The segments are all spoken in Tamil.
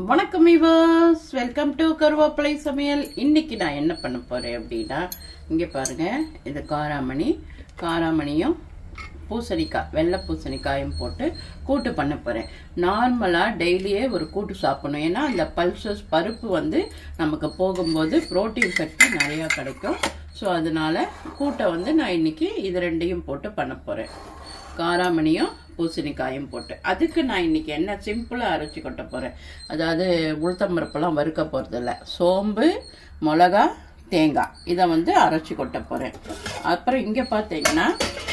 வணக்கம் வீவர்ஸ், வெல்கம் டு கருவேப்பிலை சமையல். இன்னைக்கு நான் என்ன பண்ண போறேன் அப்படின்னா, இங்கே பாருங்க, இது காராமணியும் பூசணிக்காய், வெள்ளை பூசணிக்காயும் போட்டு கூட்டு பண்ண போறேன். நார்மலா டெய்லியே ஒரு கூட்டு சாப்பிடணும். ஏன்னா அந்த பல்சஸ் பருப்பு வந்து நமக்கு போகும்போது புரோட்டீன் சக்தி நிறைய கிடைக்கும். ஸோ அதனால கூட்டை வந்து நான் இன்னைக்கு இது ரெண்டையும் போட்டு பண்ண போறேன். காராமணியும் பூசணிக்காயும் போட்டு. அதுக்கு நான் இன்னைக்கு என்ன சிம்பிளாக அரைச்சி கொட்ட போகிறேன். அதாவது உளுத்தம்பருப்பெல்லாம் வறுக்க போகிறதில்ல. சோம்பு, மிளகா, தேங்காய் இதை வந்து அரைச்சி கொட்ட போகிறேன். அப்புறம் இங்கே பார்த்தீங்கன்னா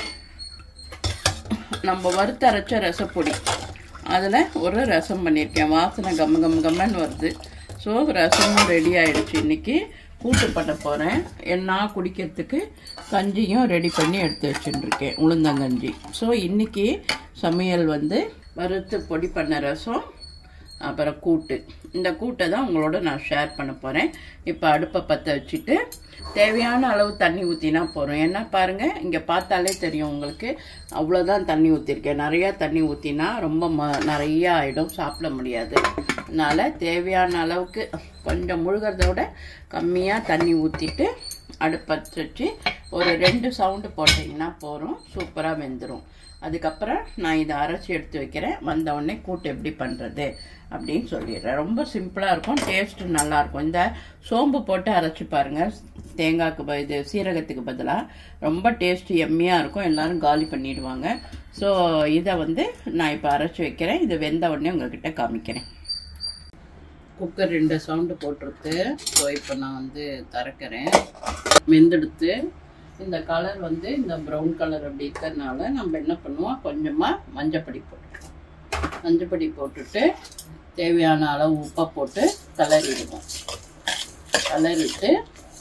நம்ம வறுத்து அரைச்ச ரசப்பொடி, அதில் ஒரு ரசம் பண்ணியிருக்கேன். வாசனை கம்மன்னு வருது. ஸோ ரசமும் ரெடி ஆகிடுச்சு. இன்றைக்கி கூட்டு பண்ண போகிறேன். நான் குடிக்கிறதுக்கு கஞ்சியும் ரெடி பண்ணி எடுத்து வச்சுட்டுருக்கேன், உளுந்தங்கஞ்சி. ஸோ இன்றைக்கி சமையல் வந்து வறுத்து பொடி பண்ண ரசம், அப்புறம் கூட்டு. இந்த கூட்டை தான் உங்களோட நான் ஷேர் பண்ண போகிறேன். இப்போ அடுப்பை பற்ற வச்சுட்டு தேவையான அளவு தண்ணி ஊற்றினா போகிறோம். ஏன்னா பாருங்கள், இங்கே பார்த்தாலே தெரியும் உங்களுக்கு, அவ்வளோதான் தண்ணி ஊற்றிருக்கேன். நிறையா தண்ணி ஊற்றினா ரொம்ப நிறையா ஆகிடும், சாப்பிட முடியாது. அதனால் தேவையான அளவுக்கு கொஞ்சம் முழுகிறத விட கம்மியாக தண்ணி ஊற்றிட்டு அடுப்பை வச்சு ஒரு 2 சவுண்டு போட்டிங்கன்னா போகிறோம், சூப்பராக வெந்துடும். அதுக்கப்புறம் நான் இதை அரைச்சி எடுத்து வைக்கிறேன். வந்தவுடனே கூட்டு எப்படி பண்ணுறது அப்படின்னு சொல்லிடுறேன். ரொம்ப சிம்பிளாக இருக்கும், டேஸ்ட்டு நல்லாயிருக்கும். இந்த சோம்பு போட்டு அரைச்சி பாருங்கள், தேங்காய்க்கு இது சீரகத்துக்கு பதிலாக ரொம்ப டேஸ்ட்டு எம்மியாக இருக்கும். எல்லோரும் காலி பண்ணிடுவாங்க. ஸோ இதை வந்து நான் இப்போ அரைச்சி வைக்கிறேன். இது வெந்த உடனே உங்கள்கிட்ட காமிக்கிறேன். குக்கர் 2 சவுண்டு போட்டிருக்கு. ஸோ இப்போ நான் வந்து திறக்கிறேன். வெந்தெடுத்து இந்த கலர் வந்து இந்த ப்ரௌன் கலர் அப்படி இருக்கிறதுனால நம்ம என்ன பண்ணுவோம், கொஞ்சமாக மஞ்சப்பொடி போட்டுக்கலாம். மஞ்சப்பொடி போட்டுட்டு தேவையான அளவு உப்பை போட்டு கலரிடுவோம். கலரிட்டு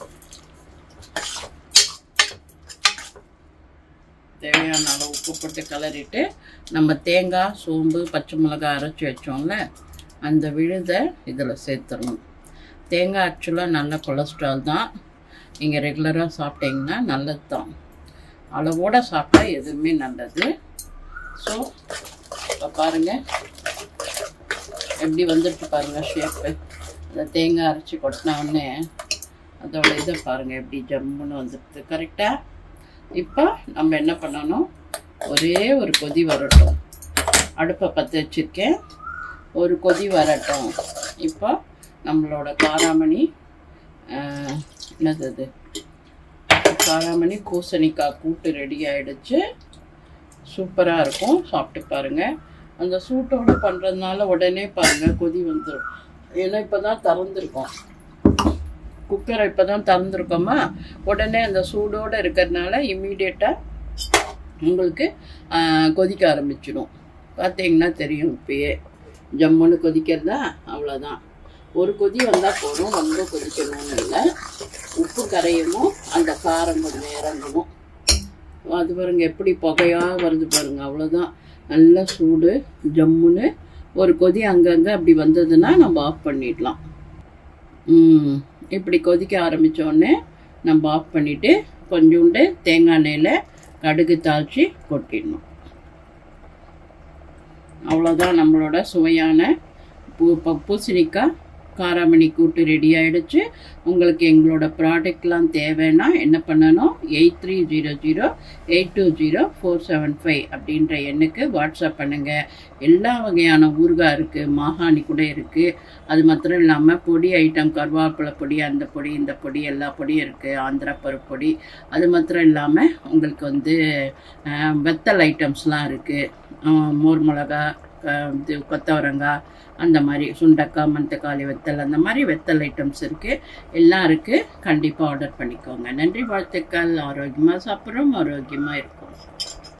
தேவையான அளவு உப்பு போட்டு கலரிட்டு நம்ம தேங்காய், சோம்பு, பச்சை மிளகாய் அரைச்சி வச்சோம்ல, அந்த விழுதை இதில் சேர்த்துடணும். தேங்காய் ஆக்சுவலாக நல்ல கொலஸ்ட்ரால் தான். நீங்கள் ரெகுலராக சாப்பிட்டீங்கன்னா நல்லது தான். அளவோடு சாப்பிட்டா எதுவுமே நல்லது. ஸோ இப்போ பாருங்கள் எப்படி வந்துட்டு பாருங்கள் ஷேப்பு. அந்த தேங்காய் அரைச்சி கொட்டினோடனே அதோட இதை பாருங்கள் எப்படி ஜம்முன்னு வந்துடுது. கரெக்டாக. இப்போ நம்ம என்ன பண்ணணும், ஒரே ஒரு கொதி வரட்டும். அடுப்பை பற்ற வச்சுருக்கேன், ஒரு கொதி வரட்டும். இப்போ நம்மளோட காராமணி என்னது காராமணி பூசணிக்காய் கூட்டு ரெடி ஆகிடுச்சு. சூப்பராக இருக்கும், சாப்பிட்டு பாருங்கள். அந்த சூட்டோடு பண்ணுறதுனால உடனே பாருங்கள் கொதி வந்துடும். ஏன்னா இப்போ தான் திறந்துருக்கோம், குக்கரை இப்போ தான் திறந்துருக்கோமா, உடனே அந்த சூடோடு இருக்கிறதுனால இம்மீடியட்டாக உங்களுக்கு கொதிக்க ஆரம்பிச்சிடும். பார்த்தீங்கன்னா தெரியும், இப்பயே ஜம்முன்னு கொதிக்கிறதா. அவ்வளோதான், ஒரு கொதி வந்தால் போதும், ரொம்ப கொதிக்கணும்னு இல்லை. உப்பு கரையணும், அந்த காரம் கொஞ்சம் இறங்கணும். அது பாருங்க எப்படி புகையாக வருது பாருங்கள். அவ்வளோதான், நல்ல சூடு ஜம்முன்னு. ஒரு கொதி அங்கங்கே அப்படி வந்ததுன்னா நம்ம ஆஃப் பண்ணிடலாம். இப்படி கொதிக்க ஆரம்பித்தோடனே நம்ம ஆஃப் பண்ணிவிட்டு கொஞ்சோண்டு தேங்காய் எண்ணெயில் கடுகு தாளித்து கொட்டிடணும். அவ்வளோதான், நம்மளோட சுவையான பூசணிக்காய் காராமணி கூட்டு ரெடி ஆகிடுச்சு. உங்களுக்கு எங்களோட ப்ராடக்ட்லாம் தேவைன்னா என்ன பண்ணணும், 8300820475 அப்படின்ற எண்ணுக்கு வாட்ஸ்அப் பண்ணுங்கள். எல்லா வகையான ஊறுகாய் இருக்குது, மாகாணி கூட இருக்குது. அது மாத்திரம் இல்லாமல் பொடி ஐட்டம், கருவேப்பிலை பொடி, அந்த பொடி, இந்த பொடி, எல்லா பொடியும் இருக்குது. ஆந்திரா பருப்பு பொடி. அது மாத்திரம் இல்லாமல் உங்களுக்கு வந்து வெத்தல் ஐட்டம்ஸ்லாம் இருக்குது. மோர் மிளகா, இது கொத்தவரங்காய், அந்த மாதிரி சுண்டக்காய், மணத்தக்காளி வெத்தல், அந்த மாதிரி வெத்தல் ஐட்டம்ஸ் இருக்குது, எல்லாம் இருக்குது. கண்டிப்பாக ஆர்டர் பண்ணிக்கோங்க. நன்றி, வாழ்த்துக்கள். ஆரோக்கியமாக சாப்பிட்றோம், ஆரோக்கியமாக இருக்கும்.